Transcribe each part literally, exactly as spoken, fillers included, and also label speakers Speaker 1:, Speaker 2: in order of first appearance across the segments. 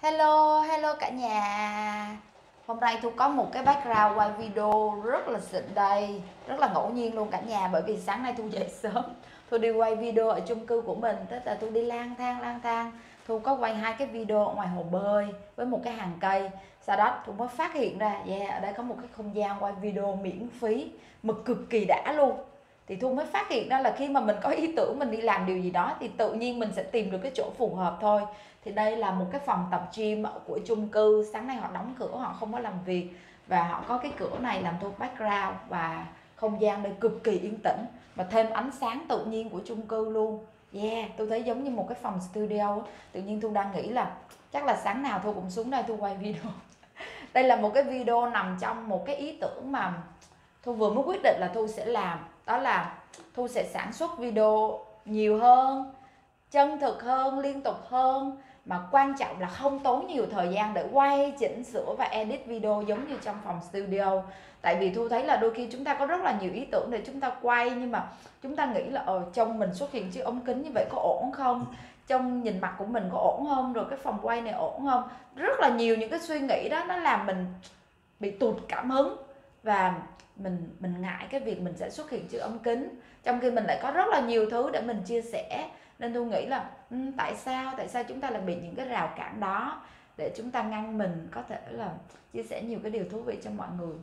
Speaker 1: Hello, hello cả nhà. Hôm nay Thu có một cái background quay video rất là xịn đây, rất là ngẫu nhiên luôn cả nhà, bởi vì sáng nay Thu dậy sớm, Thu đi quay video ở chung cư của mình, tức là Thu đi lang thang lang thang, Thu có quay hai cái video ở ngoài hồ bơi với một cái hàng cây. Sau đó Thu mới phát hiện ra, yeah, ở đây có một cái không gian quay video miễn phí mà cực kỳ đã luôn. Thì Thu mới phát hiện ra là khi mà mình có ý tưởng mình đi làm điều gì đó thì tự nhiên mình sẽ tìm được cái chỗ phù hợp thôi. Thì đây là một cái phòng tập gym của chung cư, sáng nay họ đóng cửa, họ không có làm việc và họ có cái cửa này làm Thu background, và không gian đây cực kỳ yên tĩnh và thêm ánh sáng tự nhiên của chung cư luôn. Yeah, tôi thấy giống như một cái phòng studio. Tự nhiên Thu đang nghĩ là chắc là sáng nào Thu cũng xuống đây Thu quay video. Đây là một cái video nằm trong một cái ý tưởng mà Thu vừa mới quyết định là Thu sẽ làm. Đó là Thu sẽ sản xuất video nhiều hơn, chân thực hơn, liên tục hơn, mà quan trọng là không tốn nhiều thời gian để quay, chỉnh sửa và edit video giống như trong phòng studio. Tại vì Thu thấy là đôi khi chúng ta có rất là nhiều ý tưởng để chúng ta quay, nhưng mà chúng ta nghĩ là ờ, trông mình xuất hiện chiếc ống kính như vậy có ổn không, trông nhìn mặt của mình có ổn không, rồi cái phòng quay này ổn không. Rất là nhiều những cái suy nghĩ đó nó làm mình bị tụt cảm hứng, và mình mình ngại cái việc mình sẽ xuất hiện trước ống kính, trong khi mình lại có rất là nhiều thứ để mình chia sẻ. Nên tôi nghĩ là um, tại sao tại sao chúng ta lại bị những cái rào cản đó để chúng ta ngăn mình có thể là chia sẻ nhiều cái điều thú vị cho mọi người.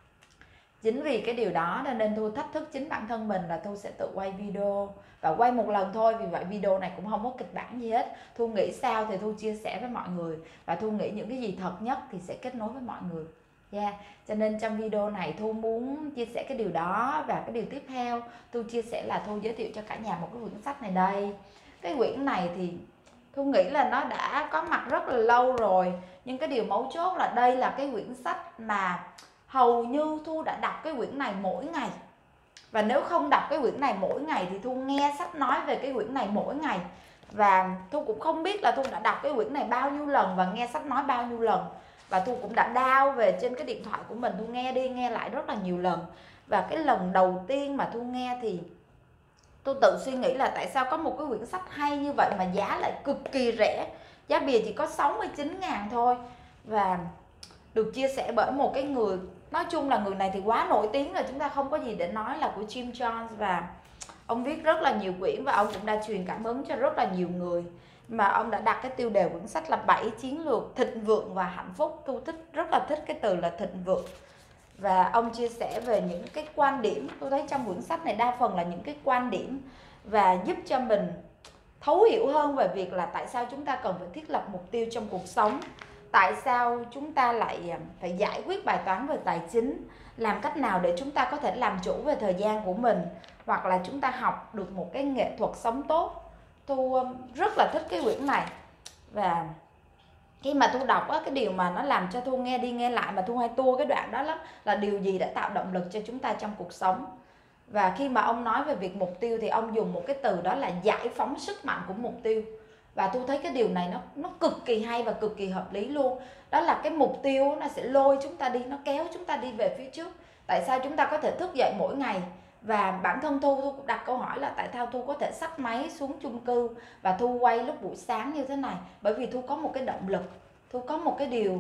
Speaker 1: Chính vì cái điều đó nên Thu thách thức chính bản thân mình là Thu sẽ tự quay video và quay một lần thôi. Vì vậy video này cũng không có kịch bản gì hết, Thu nghĩ sao thì Thu chia sẻ với mọi người, và Thu nghĩ những cái gì thật nhất thì sẽ kết nối với mọi người. Yeah. Cho nên trong video này Thu muốn chia sẻ cái điều đó. Và cái điều tiếp theo Thu chia sẻ là Thu giới thiệu cho cả nhà một cái quyển sách này đây. Cái quyển này thì Thu nghĩ là nó đã có mặt rất là lâu rồi, nhưng cái điều mấu chốt là đây là cái quyển sách mà hầu như Thu đã đọc cái quyển này mỗi ngày. Và nếu không đọc cái quyển này mỗi ngày thì Thu nghe sách nói về cái quyển này mỗi ngày. Và Thu cũng không biết là Thu đã đọc cái quyển này bao nhiêu lần và nghe sách nói bao nhiêu lần. Và Thu cũng đã download về trên cái điện thoại của mình, Thu nghe đi nghe lại rất là nhiều lần. Và cái lần đầu tiên mà Thu nghe thì tôi tự suy nghĩ là tại sao có một cái quyển sách hay như vậy mà giá lại cực kỳ rẻ. Giá bìa chỉ có sáu mươi chín ngàn thôi. Và được chia sẻ bởi một cái người, nói chung là người này thì quá nổi tiếng rồi, chúng ta không có gì để nói, là của Jim Jones. Và ông viết rất là nhiều quyển và ông cũng đã truyền cảm hứng cho rất là nhiều người. Mà ông đã đặt cái tiêu đề quyển sách là bảy chiến lược thịnh vượng và hạnh phúc. Tôi thích, rất là thích cái từ là thịnh vượng. Và ông chia sẻ về những cái quan điểm, tôi thấy trong quyển sách này đa phần là những cái quan điểm và giúp cho mình thấu hiểu hơn về việc là tại sao chúng ta cần phải thiết lập mục tiêu trong cuộc sống, tại sao chúng ta lại phải giải quyết bài toán về tài chính, làm cách nào để chúng ta có thể làm chủ về thời gian của mình, hoặc là chúng ta học được một cái nghệ thuật sống tốt. Thu rất là thích cái quyển này. Và khi mà Thu đọc á, cái điều mà nó làm cho Thu nghe đi nghe lại mà Thu hay tua cái đoạn đó lắm, là điều gì đã tạo động lực cho chúng ta trong cuộc sống. Và khi mà ông nói về việc mục tiêu thì ông dùng một cái từ đó là giải phóng sức mạnh của mục tiêu. Và Thu thấy cái điều này nó nó cực kỳ hay và cực kỳ hợp lý luôn. Đó là cái mục tiêu nó sẽ lôi chúng ta đi, nó kéo chúng ta đi về phía trước. Tại sao chúng ta có thể thức dậy mỗi ngày? Và bản thân Thu, Thu cũng đặt câu hỏi là tại sao Thu có thể xách máy xuống chung cư và Thu quay lúc buổi sáng như thế này? Bởi vì Thu có một cái động lực, Thu có một cái điều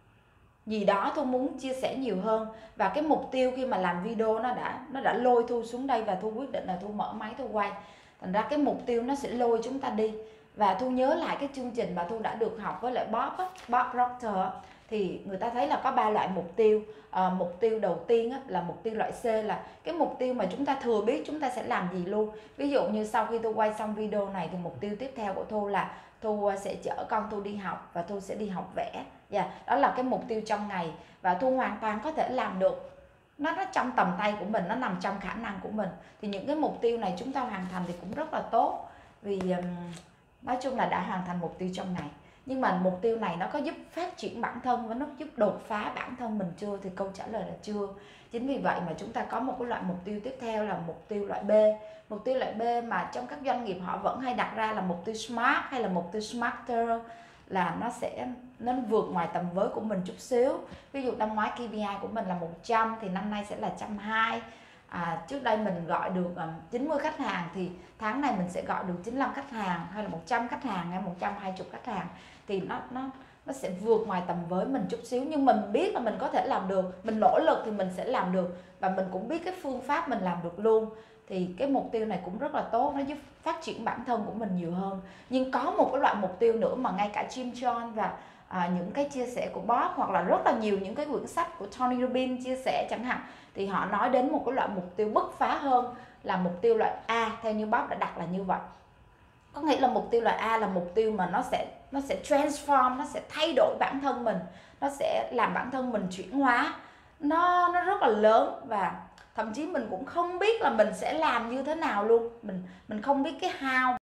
Speaker 1: gì đó Thu muốn chia sẻ nhiều hơn. Và cái mục tiêu khi mà làm video nó đã nó đã lôi Thu xuống đây, và Thu quyết định là Thu mở máy Thu quay. Thành ra cái mục tiêu nó sẽ lôi chúng ta đi. Và Thu nhớ lại cái chương trình mà Thu đã được học với lại Bob á, Bob Proctor, thì người ta thấy là có ba loại mục tiêu. À, mục tiêu đầu tiên á, là mục tiêu loại C, là cái mục tiêu mà chúng ta thừa biết chúng ta sẽ làm gì luôn. Ví dụ như sau khi Thu quay xong video này thì mục tiêu tiếp theo của Thu là Thu sẽ chở con Thu đi học và Thu sẽ đi học vẽ. Yeah, đó là cái mục tiêu trong ngày, và Thu hoàn toàn có thể làm được. Nó, nó trong tầm tay của mình, nó nằm trong khả năng của mình. Thì những cái mục tiêu này chúng ta hoàn thành thì cũng rất là tốt. Vì um, nói chung là đã hoàn thành mục tiêu trong ngày. Nhưng mà mục tiêu này nó có giúp phát triển bản thân và nó giúp đột phá bản thân mình chưa? Thì câu trả lời là chưa. Chính vì vậy mà chúng ta có một cái loại mục tiêu tiếp theo là mục tiêu loại B. Mục tiêu loại B mà trong các doanh nghiệp họ vẫn hay đặt ra là mục tiêu SMART hay là mục tiêu SMARTER, là nó sẽ nó vượt ngoài tầm với của mình chút xíu. Ví dụ năm ngoái ca pê i của mình là một trăm thì năm nay sẽ là một trăm hai mươi. À, trước đây mình gọi được chín mươi khách hàng thì tháng này mình sẽ gọi được chín mươi lăm khách hàng, hay là một trăm khách hàng, hay một trăm hai mươi khách hàng. Thì nó nó nó sẽ vượt ngoài tầm với mình chút xíu, nhưng mình biết là mình có thể làm được, mình nỗ lực thì mình sẽ làm được, và mình cũng biết cái phương pháp mình làm được luôn. Thì cái mục tiêu này cũng rất là tốt, nó giúp phát triển bản thân của mình nhiều hơn. Nhưng có một cái loại mục tiêu nữa mà ngay cả Jim John và à, những cái chia sẻ của Bob, hoặc là rất là nhiều những cái quyển sách của Tony Robbins chia sẻ chẳng hạn, thì họ nói đến một cái loại mục tiêu bứt phá hơn là mục tiêu loại A, theo như Bob đã đặt là như vậy. Có nghĩa là mục tiêu loại A là mục tiêu mà nó sẽ nó sẽ transform, nó sẽ thay đổi bản thân mình, nó sẽ làm bản thân mình chuyển hóa, nó nó rất là lớn, và thậm chí mình cũng không biết là mình sẽ làm như thế nào luôn, mình mình không biết cái how.